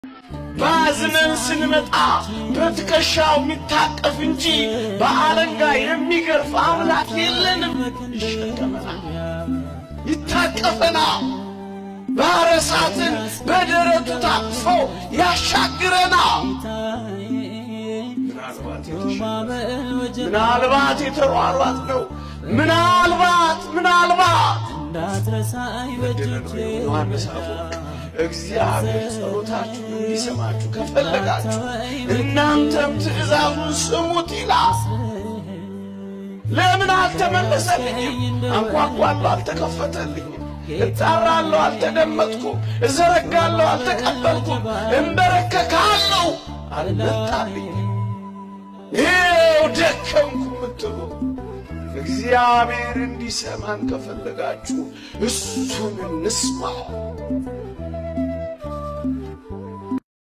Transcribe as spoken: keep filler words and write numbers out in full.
ባዝነን ስንመጣ በትከሻው የሚታቀፍ እንጂ በአለንጋ የሚገርፍ አምላክ የለንም ይሸከመናል ይታቀፈናል ባረሳትን በደረቱ ታቅፎ ያሻግረናል ምናልባት የተሯሯጥ ነው ምናልባት ምናልባት እንዳትረሳይ በእጆቼ እግዚአብሔር ጸሎታችሁን እንዲሰማችሁ ከፈለጋችሁ እናንተም ትእዛዙን ስሙት ይላል ለምን አልተመለሰልኝም አንኳኳለሁ አልተከፈተልኝም እጣራለሁ አልተደመጥኩም እዘረጋለሁ አልተቀበልኩም እንበረከካለሁ አልመጣልኝም ይኸው ደከምኩ ምትሉ እግዚአብሔር እንዲሰማን ከፈለጋችሁ እሱን እንስማው